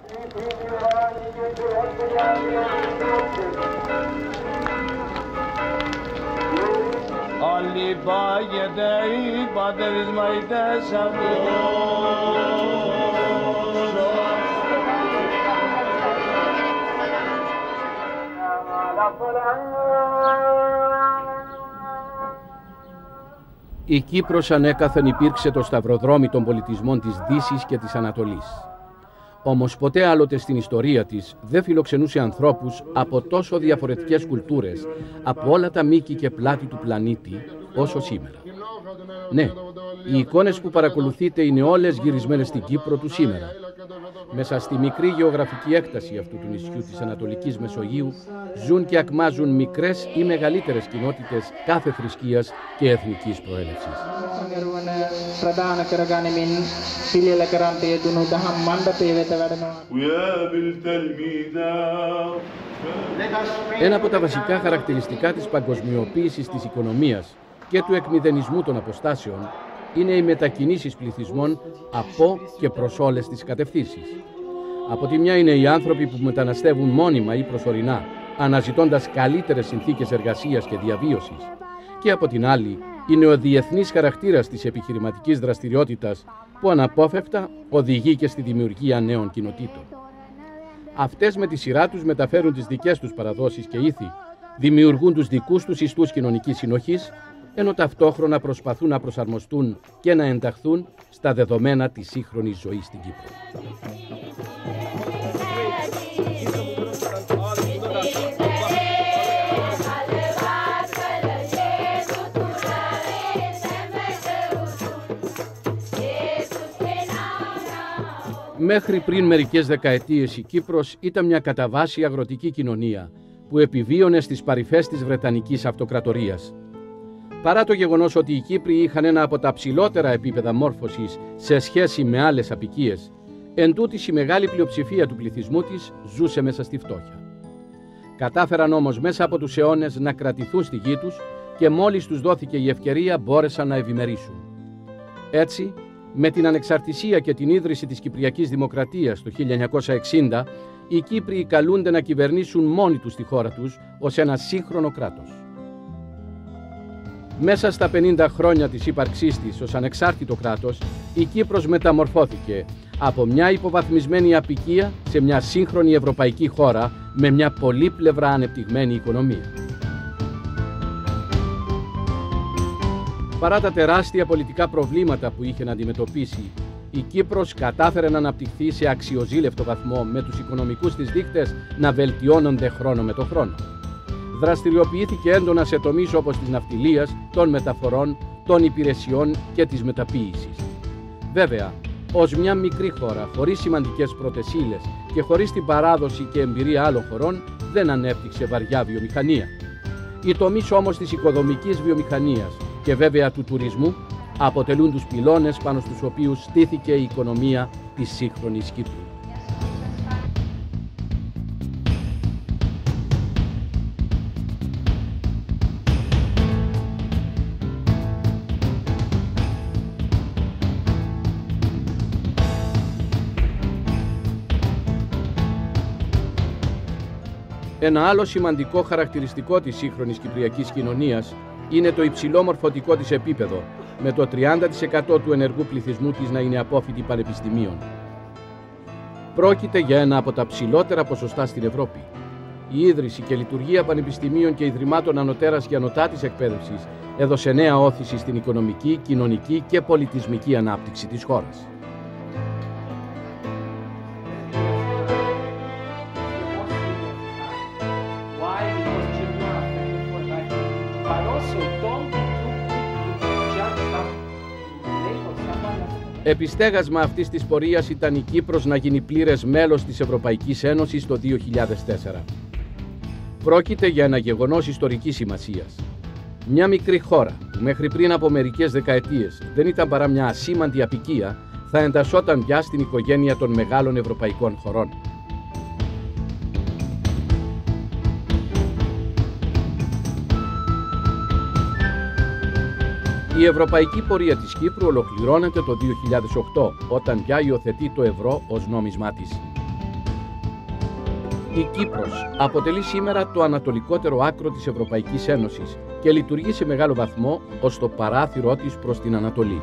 Η Κύπρος ανέκαθεν υπήρξε το σταυροδρόμι των πολιτισμών της Δύσης και της Ανατολής. Όμως ποτέ άλλοτε στην ιστορία της δεν φιλοξενούσε ανθρώπους από τόσο διαφορετικές κουλτούρες, από όλα τα μήκη και πλάτη του πλανήτη, όσο σήμερα. Ναι, οι εικόνες που παρακολουθείτε είναι όλες γυρισμένες στην Κύπρο του σήμερα. Μέσα στη μικρή γεωγραφική έκταση αυτού του νησιού της Ανατολικής Μεσογείου ζουν και ακμάζουν μικρές ή μεγαλύτερες κοινότητες κάθε θρησκείας και εθνικής προέλευσης. Ένα από τα βασικά χαρακτηριστικά της παγκοσμιοποίησης της οικονομίας και του εκμηδενισμού των αποστάσεων είναι οι μετακινήσεις πληθυσμών από και προς όλες τις κατευθύνσεις. Από τη μια είναι οι άνθρωποι που μεταναστεύουν μόνιμα ή προσωρινά, αναζητώντας καλύτερες συνθήκες εργασίας και διαβίωσης. Και από την άλλη είναι ο διεθνής χαρακτήρας της επιχειρηματικής δραστηριότητας που αναπόφευκτα οδηγεί και στη δημιουργία νέων κοινοτήτων. Αυτές με τη σειρά τους μεταφέρουν τις δικές τους παραδόσεις και ήθη, δημιουργούν τους δικούς τους ιστούς κοινωνικής συνοχής, ενώ ταυτόχρονα προσπαθούν να προσαρμοστούν και να ενταχθούν στα δεδομένα της σύγχρονης ζωής στην Κύπρο. Μέχρι πριν μερικές δεκαετίες η Κύπρος ήταν μια κατά βάση αγροτική κοινωνία που επιβίωνε στις παρυφές της Βρετανικής Αυτοκρατορίας. Παρά το γεγονός ότι οι Κύπροι είχαν ένα από τα ψηλότερα επίπεδα μόρφωσης σε σχέση με άλλες αποικίες, εντούτοις η μεγάλη πλειοψηφία του πληθυσμού της ζούσε μέσα στη φτώχεια. Κατάφεραν όμως μέσα από τους αιώνες να κρατηθούν στη γη τους και μόλις τους δόθηκε η ευκαιρία μπόρεσαν να ευημερήσουν. Έτσι, με την ανεξαρτησία και την ίδρυση της Κυπριακής Δημοκρατίας το 1960, οι Κύπροι καλούνται να κυβερνήσουν μόνοι τους τη χώρα τους ως ένα σύγχρονο κράτος. Μέσα στα 50 χρόνια της ύπαρξής της ως ανεξάρτητο κράτος, η Κύπρος μεταμορφώθηκε από μια υποβαθμισμένη αποικία σε μια σύγχρονη ευρωπαϊκή χώρα με μια πολύπλευρα ανεπτυγμένη οικονομία. Παρά τα τεράστια πολιτικά προβλήματα που είχε να αντιμετωπίσει, η Κύπρος κατάφερε να αναπτυχθεί σε αξιοζήλευτο βαθμό, με τους οικονομικούς της δείκτες να βελτιώνονται χρόνο με το χρόνο. Δραστηριοποιήθηκε έντονα σε τομείς όπως της ναυτιλίας, των μεταφορών, των υπηρεσιών και της μεταποίησης. Βέβαια, ως μια μικρή χώρα, χωρίς σημαντικές πρώτες ύλες και χωρίς την παράδοση και εμπειρία άλλων χωρών, δεν ανέπτυξε βαριά βιομηχανία. Οι τομείς όμως της οικοδομικής βιομηχανίας και βέβαια του τουρισμού αποτελούν τους πυλώνες πάνω στους οποίους στήθηκε η οικονομία της σύγχρονης Κύπρου. Ένα άλλο σημαντικό χαρακτηριστικό της σύγχρονης κυπριακής κοινωνίας είναι το υψηλό μορφωτικό της επίπεδο, με το 30% του ενεργού πληθυσμού της να είναι απόφοιτοι πανεπιστημίων. Πρόκειται για ένα από τα ψηλότερα ποσοστά στην Ευρώπη. Η ίδρυση και λειτουργία πανεπιστημίων και ιδρυμάτων ανωτέρας και ανωτάτης εκπαίδευσης έδωσε νέα όθηση στην οικονομική, κοινωνική και πολιτισμική ανάπτυξη της χώρας. Επιστέγασμα αυτής της πορείας ήταν η Κύπρος να γίνει πλήρες μέλος της Ευρωπαϊκής Ένωσης το 2004. Πρόκειται για ένα γεγονός ιστορικής σημασίας. Μια μικρή χώρα που μέχρι πριν από μερικές δεκαετίες δεν ήταν παρά μια ασήμαντη αποικία, θα εντασσόταν πια στην οικογένεια των μεγάλων ευρωπαϊκών χωρών. Η ευρωπαϊκή πορεία της Κύπρου ολοκληρώνεται το 2008, όταν πια υιοθετεί το ευρώ ως νόμισμά της. Η Κύπρος αποτελεί σήμερα το ανατολικότερο άκρο της Ευρωπαϊκής Ένωσης και λειτουργεί σε μεγάλο βαθμό ως το παράθυρό της προς την Ανατολή.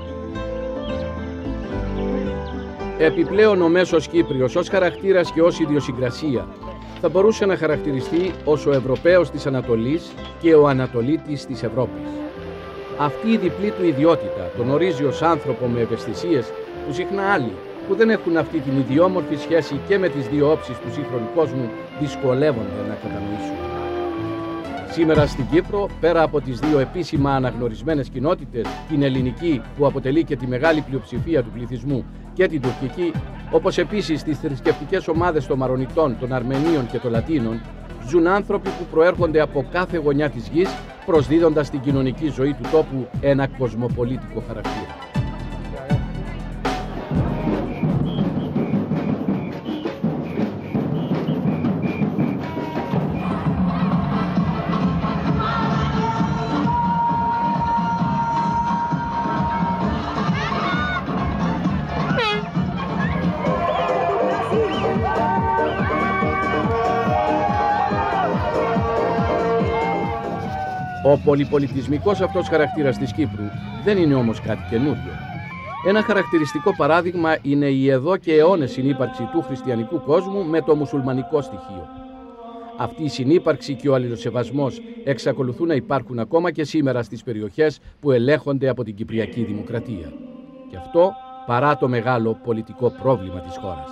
Επιπλέον, ο μέσος Κύπριος ως χαρακτήρας και ως ιδιοσυγκρασία θα μπορούσε να χαρακτηριστεί ως ο Ευρωπαίος της Ανατολής και ο Ανατολίτης της Ευρώπης. Αυτή η διπλή του ιδιότητα τον ορίζει ως άνθρωπο με ευαισθησίες που συχνά άλλοι που δεν έχουν αυτή την ιδιόμορφη σχέση και με τις δύο όψεις του σύγχρονου κόσμου δυσκολεύονται να κατανοήσουν. Σήμερα στην Κύπρο, πέρα από τις δύο επίσημα αναγνωρισμένες κοινότητες, την ελληνική που αποτελεί και τη μεγάλη πλειοψηφία του πληθυσμού και την τουρκική, όπως επίσης τις θρησκευτικές ομάδες των Μαρονιτών, των Αρμενίων και των Λατίνων, ζουν άνθρωποι που προέρχονται από κάθε γωνιά της γης, προσδίδοντας στην κοινωνική ζωή του τόπου ένα κοσμοπολίτικο χαρακτήρα. Ο πολυπολιτισμικός αυτός χαρακτήρας της Κύπρου δεν είναι όμως κάτι καινούριο. Ένα χαρακτηριστικό παράδειγμα είναι η εδώ και αιώνες συνύπαρξη του χριστιανικού κόσμου με το μουσουλμανικό στοιχείο. Αυτή η συνύπαρξη και ο αλληλοσεβασμός εξακολουθούν να υπάρχουν ακόμα και σήμερα στις περιοχές που ελέγχονται από την Κυπριακή Δημοκρατία. Και αυτό παρά το μεγάλο πολιτικό πρόβλημα της χώρας.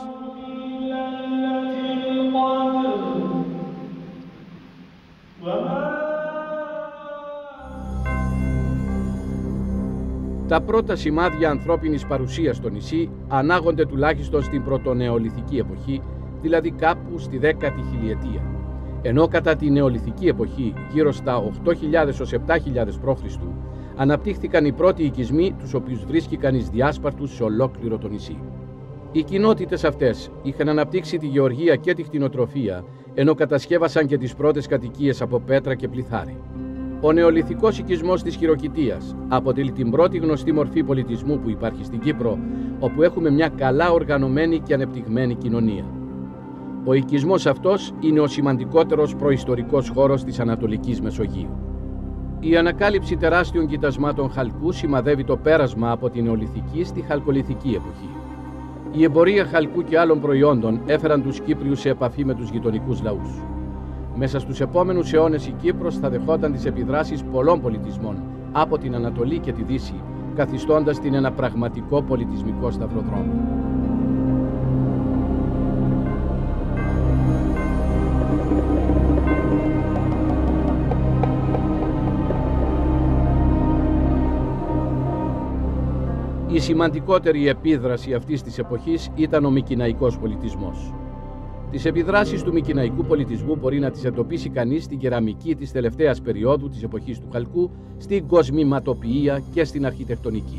Τα πρώτα σημάδια ανθρώπινης παρουσίας στο νησί ανάγονται τουλάχιστον στην πρωτονεολιθική εποχή, δηλαδή κάπου στη 10η χιλιετία. Ενώ κατά τη νεολιθική εποχή, γύρω στα 8.000 ως 7.000 π.Χ., αναπτύχθηκαν οι πρώτοι οικισμοί, τους οποίους βρίσκει κανείς διάσπαρτους σε ολόκληρο το νησί. Οι κοινότητες αυτές είχαν αναπτύξει τη γεωργία και τη κτηνοτροφία, ενώ κατασκεύασαν και τις πρώτες κατοικίες από πέτρα και πληθάρι. Ο νεολιθικός οικισμός της Χειροκητίας αποτελεί την πρώτη γνωστή μορφή πολιτισμού που υπάρχει στην Κύπρο, όπου έχουμε μια καλά οργανωμένη και ανεπτυγμένη κοινωνία. Ο οικισμός αυτός είναι ο σημαντικότερος προϊστορικός χώρος της Ανατολικής Μεσογείου. Η ανακάλυψη τεράστιων κοιτασμάτων χαλκού σημαδεύει το πέρασμα από την νεολιθική στη χαλκολιθική εποχή. Η εμπορία χαλκού και άλλων προϊόντων έφεραν τους Κύπριους σε επαφή με τους γειτονικούς λαούς. Μέσα στους επόμενους αιώνες η Κύπρος θα δεχόταν τις επιδράσεις πολλών πολιτισμών από την Ανατολή και τη Δύση, καθιστώντας την ένα πραγματικό πολιτισμικό σταυροδρόμιο. Η σημαντικότερη επίδραση αυτής της εποχής ήταν ο μικηναϊκός πολιτισμός. Τις επιδράσεις του μικηναϊκού πολιτισμού μπορεί να τις εντοπίσει κανείς στην κεραμική της τελευταίας περίοδου της εποχής του χαλκού, στην κοσμηματοποιία και στην αρχιτεκτονική.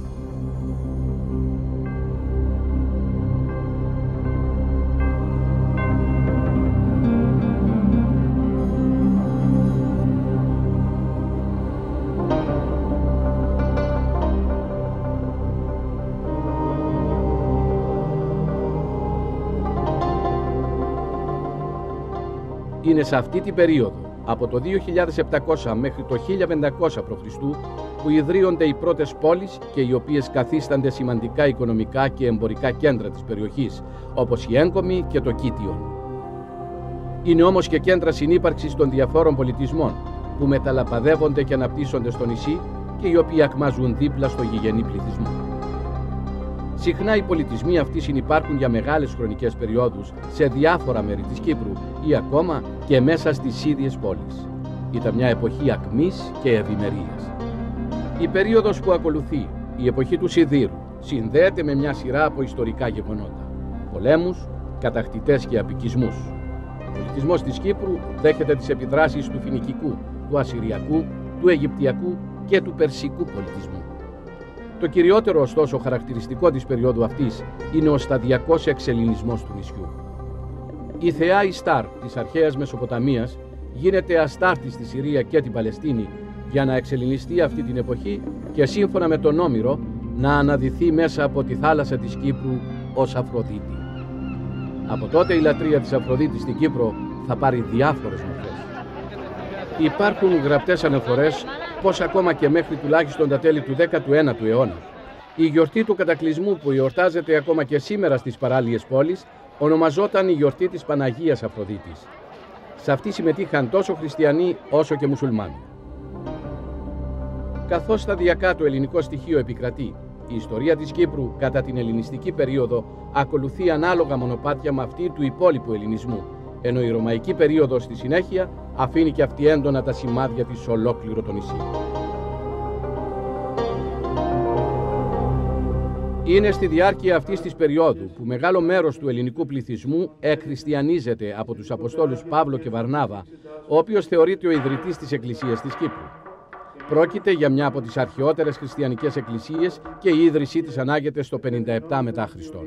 Είναι σε αυτή την περίοδο, από το 2700 μέχρι το 1500 π.Χ., που ιδρύονται οι πρώτες πόλεις και οι οποίες καθίστανται σημαντικά οικονομικά και εμπορικά κέντρα της περιοχής, όπως η Έγκομη και το Κίτιον. Είναι όμως και κέντρα συνύπαρξης των διαφόρων πολιτισμών, που μεταλαπαδεύονται και αναπτύσσονται στο νησί και οι οποίοι ακμάζουν δίπλα στο γηγενή πληθυσμό. Συχνά οι πολιτισμοί αυτοί συνυπάρχουν για μεγάλες χρονικές περιόδους σε διάφορα μέρη της Κύπρου ή ακόμα και μέσα στις ίδιες πόλεις. Ήταν μια εποχή ακμής και ευημερίας. Η περίοδος που ακολουθεί, η εποχή του Σιδήρου, συνδέεται με μια σειρά από ιστορικά γεγονότα, πολέμους, κατακτητές και απικισμούς. Ο πολιτισμός της Κύπρου δέχεται τις επιδράσεις του φοινικικού, του ασσυριακού, του αιγυπτιακού και του περσικού πολιτισμού. Το κυριότερο ωστόσο χαρακτηριστικό της περίοδου αυτής είναι ο σταδιακός εξελληνισμός του νησιού. Η θεά Ιστάρ της αρχαίας Μεσοποταμίας γίνεται αστάρτη στη Συρία και την Παλαιστίνη για να εξελληνιστεί αυτή την εποχή και σύμφωνα με τον Όμηρο να αναδυθεί μέσα από τη θάλασσα της Κύπρου ως Αφροδίτη. Από τότε η λατρεία της Αφροδίτης στην Κύπρο θα πάρει διάφορες μορφές. Υπάρχουν γραπτές αναφορές πως ακόμα και μέχρι τουλάχιστον τα τέλη του 19ου αιώνα η γιορτή του κατακλυσμού, που εορτάζεται ακόμα και σήμερα στις παράλιες πόλεις, ονομαζόταν η γιορτή της Παναγίας Αφροδίτης. Σε αυτή συμμετείχαν τόσο χριστιανοί όσο και μουσουλμάνοι. Καθώς σταδιακά το ελληνικό στοιχείο επικρατεί, η ιστορία της Κύπρου κατά την ελληνιστική περίοδο ακολουθεί ανάλογα μονοπάτια με αυτή του υπόλοιπου ελληνισμού, ενώ η ρωμαϊκή περίοδος στη συνέχεια αφήνει και αυτή έντονα τα σημάδια της σε ολόκληρο το νησί. Είναι στη διάρκεια αυτής της περίοδου που μεγάλο μέρος του ελληνικού πληθυσμού εκχριστιανίζεται από τους Αποστόλους Παύλο και Βαρνάβα, ο οποίος θεωρείται ο ιδρυτής της Εκκλησίας της Κύπρου. Πρόκειται για μια από τις αρχαιότερες χριστιανικές εκκλησίες και η ίδρυσή της ανάγεται στο 57 μετά Χριστόν.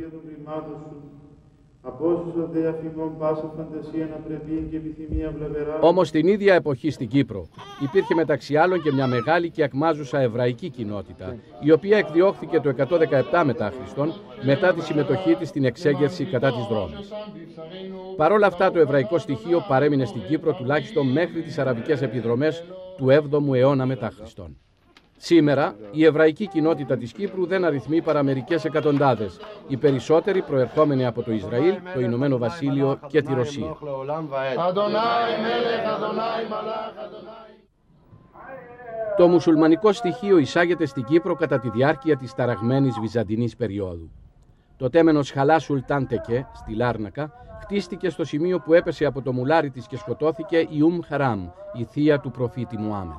Όμως την ίδια εποχή στην Κύπρο υπήρχε μεταξύ άλλων και μια μεγάλη και ακμάζουσα εβραϊκή κοινότητα, η οποία εκδιώχθηκε το 117 μετά Χριστόν μετά τη συμμετοχή της στην εξέγερση κατά της Ρώμης. Παρ' όλα αυτά το εβραϊκό στοιχείο παρέμεινε στην Κύπρο τουλάχιστον μέχρι τις αραβικές επιδρομές του 7ου αιώνα μετά Χριστόν. Σήμερα, η εβραϊκή κοινότητα της Κύπρου δεν αριθμεί παρά μερικές εκατοντάδες, οι περισσότεροι προερχόμενοι από το Ισραήλ, το Ηνωμένο Βασίλειο και τη Ρωσία. Το μουσουλμανικό στοιχείο εισάγεται στην Κύπρο κατά τη διάρκεια της ταραγμένης βυζαντινής περίοδου. Το τέμενος Χαλά Σουλτάν Τεκέ, στη Λάρνακα, χτίστηκε στο σημείο που έπεσε από το μουλάρι της και σκοτώθηκε η Χαράμ, η θεία του προφήτη Μουάμεθ.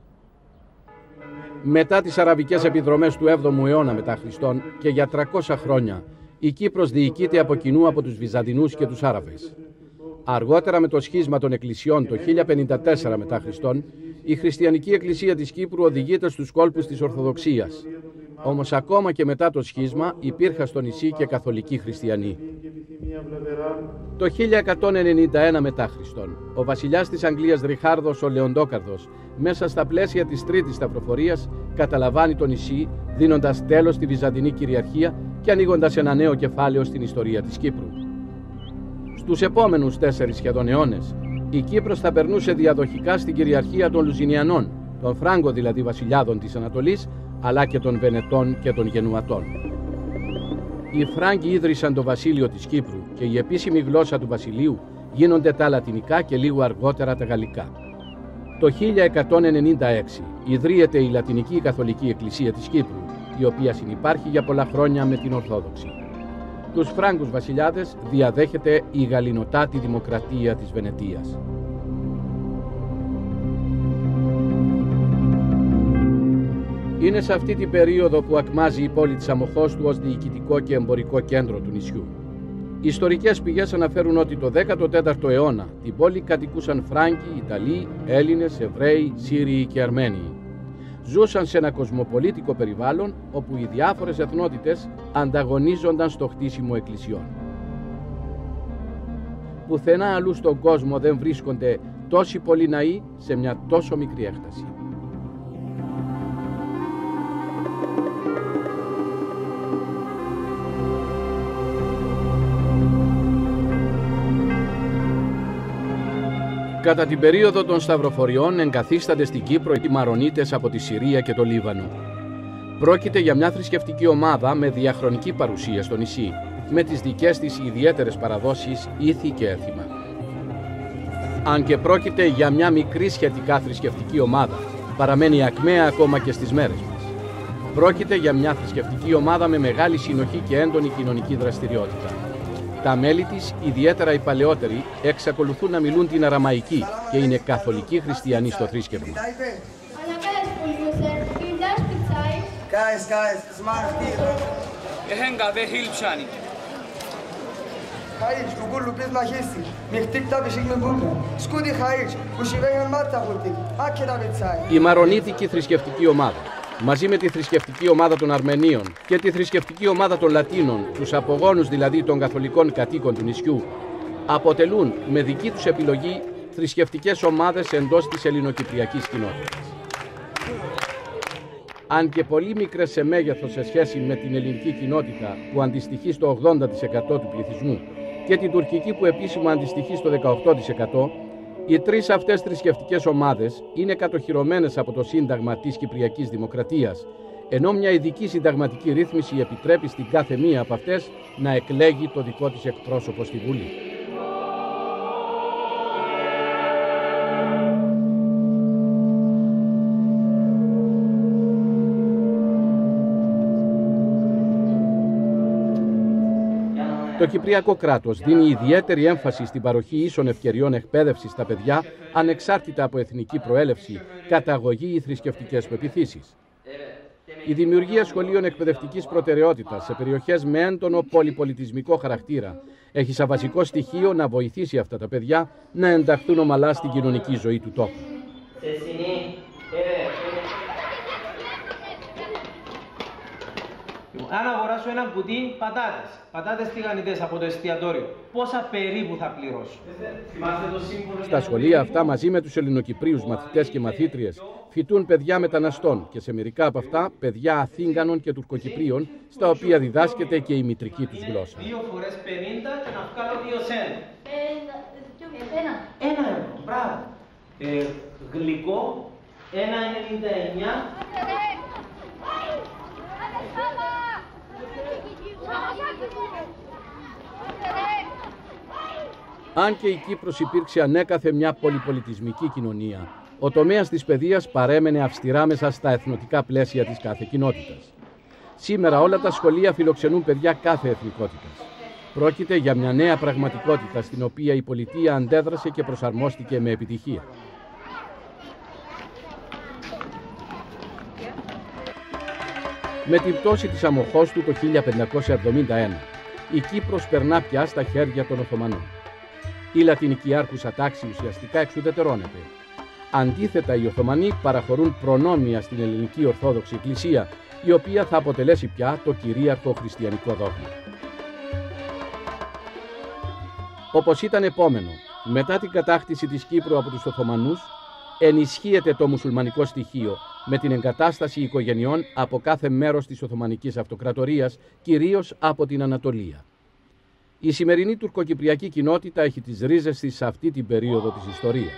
Μετά τις αραβικές επιδρομές του 7ου αιώνα μετά Χριστόν και για 300 χρόνια, η Κύπρος διοικείται από κοινού από τους Βυζαντινούς και τους Άραβες. Αργότερα με το σχίσμα των εκκλησιών το 1054 μετά Χριστόν, η χριστιανική εκκλησία της Κύπρου οδηγείται στους κόλπους της Ορθοδοξίας. Όμως ακόμα και μετά το σχίσμα υπήρχαν στο νησί και καθολικοί χριστιανοί. Το 1191 μετά Χριστόν, ο βασιλιάς της Αγγλίας Ριχάρδος ο Λεοντόκαρδος, μέσα στα πλαίσια της Τρίτης Σταυροφορίας, καταλαμβάνει το νησί, δίνοντας τέλος στη Βυζαντινή κυριαρχία και ανοίγοντας ένα νέο κεφάλαιο στην ιστορία της Κύπρου. Στους επόμενους 4 σχεδόν αιώνες, η Κύπρος θα περνούσε διαδοχικά στην κυριαρχία των Λουζινιανών, των Φράγκο δηλαδή βασιλιάδων της Ανατολής, αλλά και των Βενετών και των Γενουατών. Οι Φράγκοι ίδρυσαν το βασίλειο της Κύπρου και η επίσημη γλώσσα του βασιλείου γίνονται τα λατινικά και λίγο αργότερα τα γαλλικά. Το 1196 ιδρύεται η Λατινική Καθολική Εκκλησία της Κύπρου, η οποία συνυπάρχει για πολλά χρόνια με την Ορθόδοξη. Τους Φράγκους βασιλιάδες διαδέχεται η γαλλινοτάτη δημοκρατία της Βενετίας. Είναι σε αυτή την περίοδο που ακμάζει η πόλη της Αμοχώστου ως διοικητικό και εμπορικό κέντρο του νησιού. Οι ιστορικές πηγές αναφέρουν ότι το 14ο αιώνα την πόλη κατοικούσαν Φράγκοι, Ιταλοί, Έλληνες, Εβραίοι, Σύριοι και Αρμένιοι. Ζούσαν σε ένα κοσμοπολίτικο περιβάλλον όπου οι διάφορες εθνότητες ανταγωνίζονταν στο χτίσιμο εκκλησιών. Πουθενά αλλού στον κόσμο δεν βρίσκονται τόσοι πολλοί ναοί σε μια τόσο μικρή έκταση. Κατά την περίοδο των Σταυροφοριών εγκαθίστανται στην Κύπρο οι Μαρονίτες από τη Συρία και το Λίβανο. Πρόκειται για μια θρησκευτική ομάδα με διαχρονική παρουσία στο νησί, με τις δικές της ιδιαίτερες παραδόσεις, ήθη και έθιμα. Αν και πρόκειται για μια μικρή σχετικά θρησκευτική ομάδα, παραμένει ακμαία ακόμα και στις μέρες μας. Πρόκειται για μια θρησκευτική ομάδα με μεγάλη συνοχή και έντονη κοινωνική δραστηριότητα. Τα μέλη της, ιδιαίτερα οι παλαιότεροι, εξακολουθούν να μιλούν την αραμαϊκή και είναι καθολικοί χριστιανοί στο θρήσκευμα. Η Μαρονίτικη θρησκευτική ομάδα, μαζί με τη θρησκευτική ομάδα των Αρμενίων και τη θρησκευτική ομάδα των Λατίνων, τους απογόνους δηλαδή των καθολικών κατοίκων του νησιού, αποτελούν με δική τους επιλογή θρησκευτικές ομάδες εντός της ελληνοκυπριακής κοινότητας. Αν και πολύ μικρές σε μέγεθος σε σχέση με την ελληνική κοινότητα που αντιστοιχεί στο 80% του πληθυσμού και την τουρκική που επίσημα αντιστοιχεί στο 18%, οι τρεις αυτές θρησκευτικές ομάδες είναι κατοχυρωμένες από το Σύνταγμα της Κυπριακής Δημοκρατίας, ενώ μια ειδική συνταγματική ρύθμιση επιτρέπει στην κάθε μία από αυτές να εκλέγει το δικό της εκπρόσωπο στη Βουλή. Το Κυπριακό κράτος δίνει ιδιαίτερη έμφαση στην παροχή ίσων ευκαιριών εκπαίδευσης στα παιδιά, ανεξάρτητα από εθνική προέλευση, καταγωγή ή θρησκευτικές πεποιθήσεις. Η δημιουργία σχολείων εκπαιδευτικής προτεραιότητας σε περιοχές με έντονο πολυπολιτισμικό χαρακτήρα έχει σαν βασικό στοιχείο να βοηθήσει αυτά τα παιδιά να ενταχθούν ομαλά στην κοινωνική ζωή του τόπου. Αν αγοράσω ένα κουτί πατάτες τηγανιτές από το εστιατόριο, πόσα περίπου θα πληρώσω? Στα σχολεία αυτά, μαζί με τους Ελληνοκυπρίους μαθητές και μαθήτριες, φοιτούν παιδιά μεταναστών και σε μερικά από αυτά παιδιά Αθήγανων και Τουρκοκυπρίων, στα οποία διδάσκεται και η μητρική τους γλώσσα. 2 φορές 50 και να βγάλω 2 σέντ. 1 ευρώ, μπράβο. Γλυκό, 1,99. Αν και η Κύπρος υπήρξε ανέκαθε μια πολυπολιτισμική κοινωνία, ο τομέας της παιδείας παρέμενε αυστηρά μέσα στα εθνοτικά πλαίσια της κάθε κοινότητας. Σήμερα όλα τα σχολεία φιλοξενούν παιδιά κάθε εθνικότητας. Πρόκειται για μια νέα πραγματικότητα στην οποία η πολιτεία αντέδρασε και προσαρμόστηκε με επιτυχία. Με την πτώση της Αμοχώστου το 1571, η Κύπρος περνά πια στα χέρια των Οθωμανών. Η λατινική άρχουσα τάξη ουσιαστικά εξουδετερώνεται. Αντίθετα, οι Οθωμανοί παραχωρούν προνόμια στην ελληνική Ορθόδοξη Εκκλησία, η οποία θα αποτελέσει πια το κυρίαρχο χριστιανικό δόγμα. Όπως ήταν επόμενο, μετά την κατάκτηση της Κύπρου από τους Οθωμανούς, ενισχύεται το μουσουλμανικό στοιχείο με την εγκατάσταση οικογενειών από κάθε μέρος της Οθωμανικής Αυτοκρατορίας, κυρίως από την Ανατολία. Η σημερινή τουρκοκυπριακή κοινότητα έχει τις ρίζες της σε αυτή την περίοδο της ιστορίας.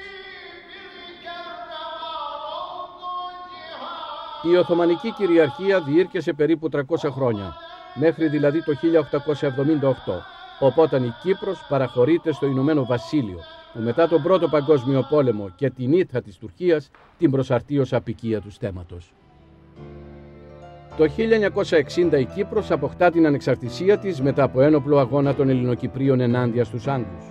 Η Οθωμανική κυριαρχία διήρκεσε περίπου 300 χρόνια, μέχρι δηλαδή το 1878, οπότε η Κύπρος παραχωρείται στο Ηνωμένο Βασίλειο, που μετά τον Πρώτο Παγκόσμιο Πόλεμο και την ήττα της Τουρκίας την προσαρτεί ως αποικία του στέματος. Το 1960 η Κύπρος αποκτά την ανεξαρτησία της μετά από ένοπλο αγώνα των Ελληνοκυπρίων ενάντια στους Άγγλους.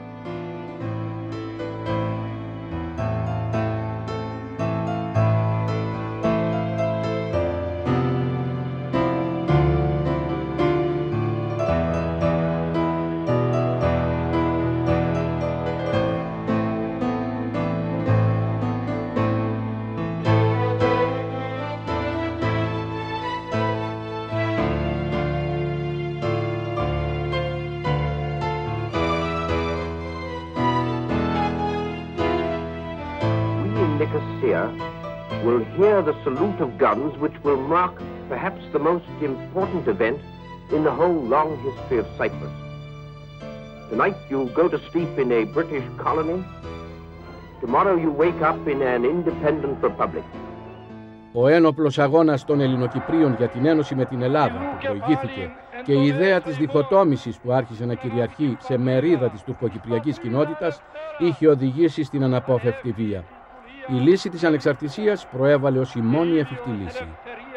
Will hear the salute of guns which will mark perhaps the most important event in the whole long history of Cyprus. Tonight you go to sleep in a British colony. Tomorrow you wake up in an independent republic. Ο ένοπλος αγώνας των Ελληνοκυπρίων για την ένωση με την Ελλάδα που προηγήθηκε και η ιδέα της διχοτόμησης που άρχισε να κυριαρχεί σε μερίδα της τουρκοκυπριακής κοινότητας είχε οδηγήσει στην αναπόφευκτη βία. Η λύση της ανεξαρτησίας προέβαλε ως η μόνη εφικτή λύση.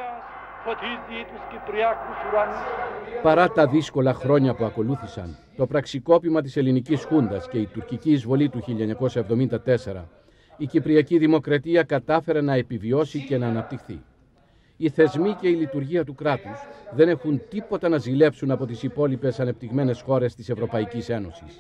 Παρά τα δύσκολα χρόνια που ακολούθησαν, το πραξικόπημα της ελληνικής χούντας και η τουρκική εισβολή του 1974, η Κυπριακή Δημοκρατία κατάφερε να επιβιώσει και να αναπτυχθεί. Οι θεσμοί και η λειτουργία του κράτους δεν έχουν τίποτα να ζηλέψουν από τις υπόλοιπες ανεπτυγμένες χώρες της Ευρωπαϊκής Ένωσης.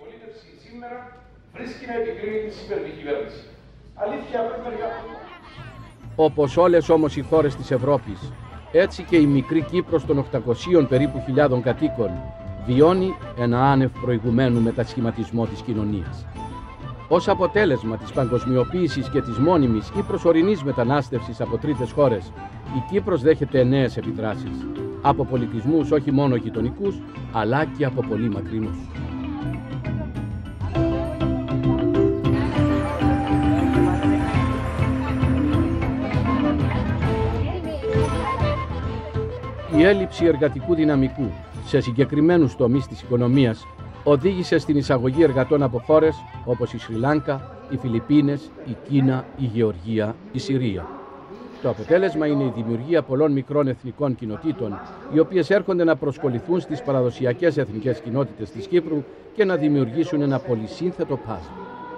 Όπως όλες όμως οι χώρες της Ευρώπης, έτσι και η μικρή Κύπρος των 800 περίπου χιλιάδων κατοίκων βιώνει ένα άνευ προηγουμένου μετασχηματισμό της κοινωνίας. Ως αποτέλεσμα της παγκοσμιοποίησης και της μόνιμης ή προσωρινής μετανάστευσης από τρίτες χώρες, η Κύπρος δέχεται νέες επιδράσεις από πολιτισμούς όχι μόνο γειτονικούς, αλλά και από πολύ μακρινούς. Η έλλειψη εργατικού δυναμικού σε συγκεκριμένους τομείς της οικονομίας οδήγησε στην εισαγωγή εργατών από χώρες όπως η Σρι Λάνκα, οι Φιλιππίνες, η Κίνα, η Γεωργία, η Συρία. Το αποτέλεσμα είναι η δημιουργία πολλών μικρών εθνικών κοινοτήτων, οι οποίες έρχονται να προσκοληθούν στις παραδοσιακές εθνικές κοινότητες της Κύπρου και να δημιουργήσουν ένα πολυσύνθετο παζλ.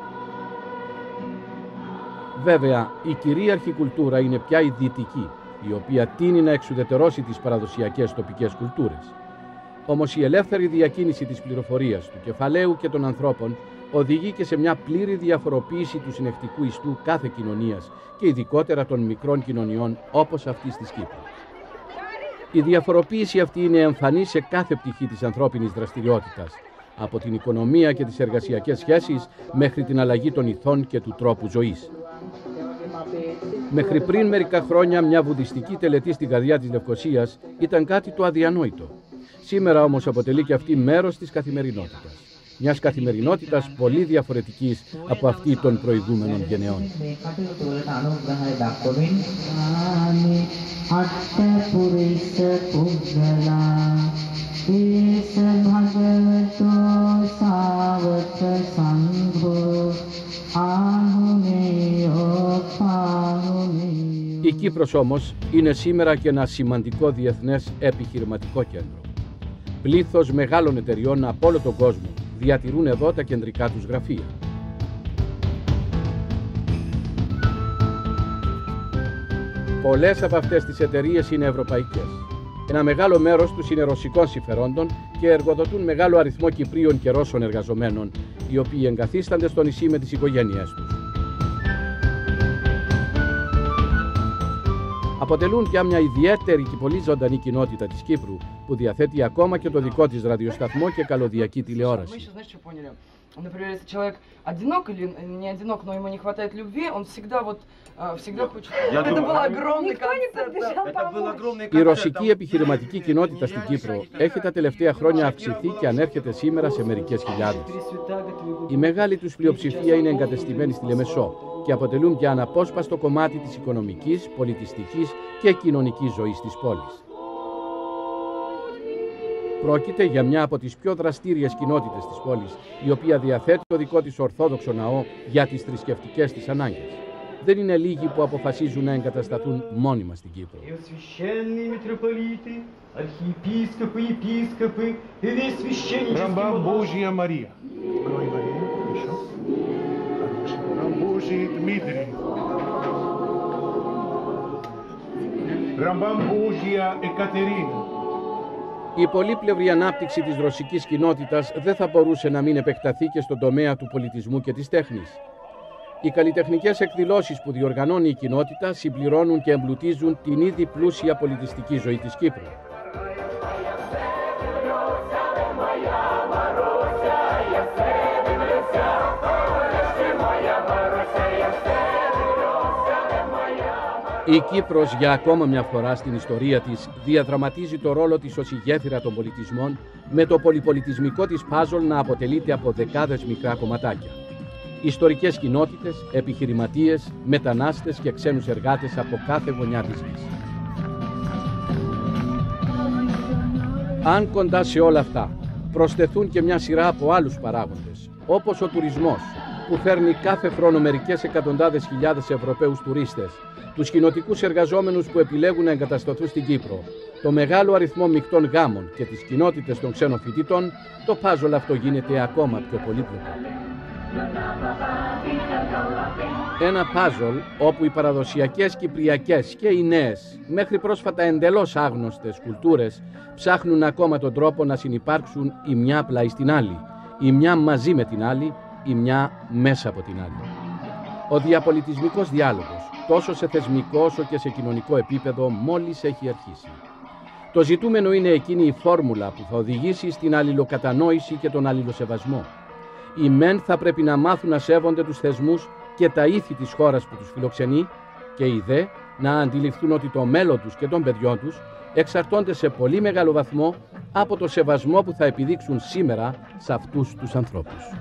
Βέβαια, η κυρίαρχη κουλτούρα είναι πια η δυτική, η οποία τείνει να εξουδετερώσει τις παραδοσιακές τοπικές κουλτούρες. Όμως η ελεύθερη διακίνηση της πληροφορίας, του κεφαλαίου και των ανθρώπων οδηγεί και σε μια πλήρη διαφοροποίηση του συνεχτικού ιστού κάθε κοινωνίας και ειδικότερα των μικρών κοινωνιών όπως αυτής της Κύπρου. Η διαφοροποίηση αυτή είναι εμφανή σε κάθε πτυχή της ανθρώπινης δραστηριότητας, από την οικονομία και τις εργασιακές σχέσεις μέχρι την αλλαγή των ηθών και του τρόπου ζωής. Μέχρι πριν μερικά χρόνια μια βουδιστική τελετή στην καρδιά της Λευκωσίας ήταν κάτι το αδιανόητο. Σήμερα όμως αποτελεί και αυτή μέρος της καθημερινότητας. Μιας καθημερινότητας πολύ διαφορετικής από αυτή των προηγούμενων γενεών. Η Κύπρος όμως είναι σήμερα και ένα σημαντικό διεθνές επιχειρηματικό κέντρο. Πλήθος μεγάλων εταιριών από όλο τον κόσμο διατηρούν εδώ τα κεντρικά τους γραφεία. Πολλές από αυτές τις εταιρείες είναι ευρωπαϊκές. Ένα μεγάλο μέρος τους είναι ρωσικών συμφερόντων και εργοδοτούν μεγάλο αριθμό Κυπρίων και Ρώσων εργαζομένων, οι οποίοι εγκαθίστανται στο νησί με τις οικογένειές τους. Αποτελούν πια μια ιδιαίτερη και πολύ ζωντανή κοινότητα της Κύπρου, που διαθέτει ακόμα και το δικό της ραδιοσταθμό και καλωδιακή τηλεόραση. Например, если человек одинок или не одинок, но ему не хватает любви, он всегда хочет. Это был огромный концерт. Η ρωσική επιχειρηματική κοινότητα στην Κύπρο έχει τα τελευταία χρόνια αυξηθεί και ανέρχεται σήμερα σε μερικές χιλιάδες. Η μεγάλη τους πλειοψηφία είναι εγκατεστημένη στη Λεμεσό και αποτελούν πια αναπόσπαστο κομμάτι της οικονομικής, πολιτιστικής και κοινωνικής ζωής της πόλης. Πρόκειται για μια από τις πιο δραστήριες κοινότητες της πόλης, η οποία διαθέτει το δικό της ορθόδοξο ναό για τις θρησκευτικές της ανάγκες. Δεν είναι λίγοι που αποφασίζουν να εγκατασταθούν μόνιμα στην Κύπρο. Ραμμπαμπόζια Μαρία. Ραμμπαμπόζια Εκατερίνα. Η πολύπλευρη ανάπτυξη της ρωσικής κοινότητας δεν θα μπορούσε να μην επεκταθεί και στον τομέα του πολιτισμού και της τέχνης. Οι καλλιτεχνικές εκδηλώσεις που διοργανώνει η κοινότητα συμπληρώνουν και εμπλουτίζουν την ήδη πλούσια πολιτιστική ζωή της Κύπρου. Η Κύπρος για ακόμα μια φορά στην ιστορία της διαδραματίζει το ρόλο της ως η γέφυρα των πολιτισμών, με το πολυπολιτισμικό της πάζολ να αποτελείται από δεκάδες μικρά κομματάκια. Ιστορικές κοινότητες, επιχειρηματίες, μετανάστες και ξένους εργάτες από κάθε γωνιά της γης. Αν κοντά σε όλα αυτά προσθεθούν και μια σειρά από άλλους παράγοντες, όπως ο τουρισμός, που φέρνει κάθε χρόνο μερικές εκατοντάδες χιλιάδες Ευρωπαίους τουρίστες, τους κοινοτικούς εργαζόμενους που επιλέγουν να εγκατασταθούν στην Κύπρο, το μεγάλο αριθμό μεικτών γάμων και τις κοινότητες των ξένων φοιτητών, το πάζολ αυτό γίνεται ακόμα πιο πολύπλοκο. Ένα πάζολ όπου οι παραδοσιακές κυπριακές και οι νέες, μέχρι πρόσφατα εντελώς άγνωστες κουλτούρες ψάχνουν ακόμα τον τρόπο να συνυπάρξουν η μια πλάι στην άλλη, η μια μαζί με την άλλη, η μια μέσα από την άλλη. Ο διαπολιτισμικός διάλογος, τόσο σε θεσμικό όσο και σε κοινωνικό επίπεδο, μόλις έχει αρχίσει. Το ζητούμενο είναι εκείνη η φόρμουλα που θα οδηγήσει στην αλληλοκατανόηση και τον αλληλοσεβασμό. Οι μεν θα πρέπει να μάθουν να σέβονται τους θεσμούς και τα ήθη της χώρας που τους φιλοξενεί και οι δε να αντιληφθούν ότι το μέλλον τους και των παιδιών τους εξαρτώνται σε πολύ μεγάλο βαθμό από το σεβασμό που θα επιδείξουν σήμερα σε αυτούς τους ανθρώπους.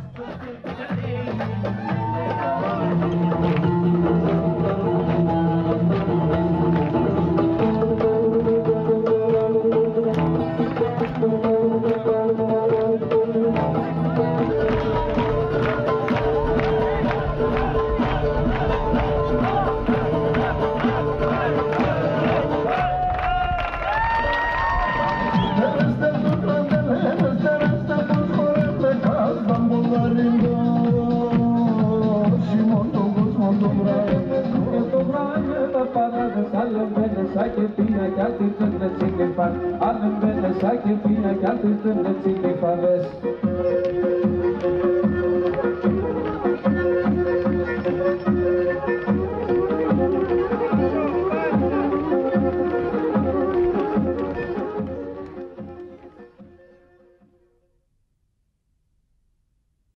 Alle Männer, sag ich, wie er ganz ist, und jetzt sind die Verwest.